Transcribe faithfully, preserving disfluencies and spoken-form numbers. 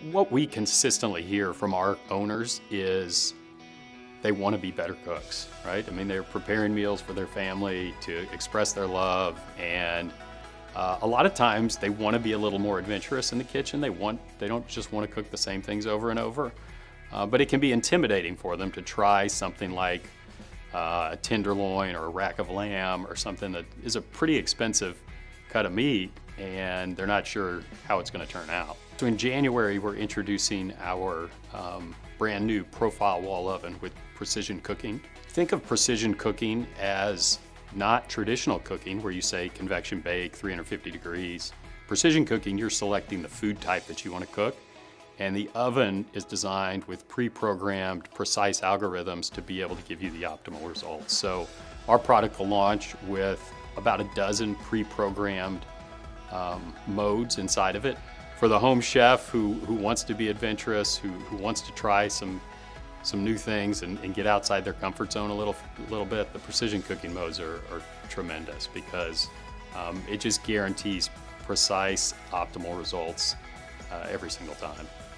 What we consistently hear from our owners is they want to be better cooks, right? I mean, they're preparing meals for their family to express their love, and uh, a lot of times they want to be a little more adventurous in the kitchen. They want, they don't just want to cook the same things over and over, uh, but it can be intimidating for them to try something like uh, a tenderloin or a rack of lamb or something that is a pretty expensive cut of meat, and they're not sure how it's going to turn out. So in January, we're introducing our um, brand new profile wall oven with precision cooking. Think of precision cooking as not traditional cooking where you say convection bake, three hundred fifty degrees. Precision cooking, you're selecting the food type that you want to cook, and the oven is designed with pre-programmed precise algorithms to be able to give you the optimal results. So our product will launch with about a dozen pre-programmed um, modes inside of it. For the home chef who, who wants to be adventurous, who, who wants to try some, some new things and, and get outside their comfort zone a little, little bit, the precision cooking modes are, are tremendous because um, it just guarantees precise, optimal results uh, every single time.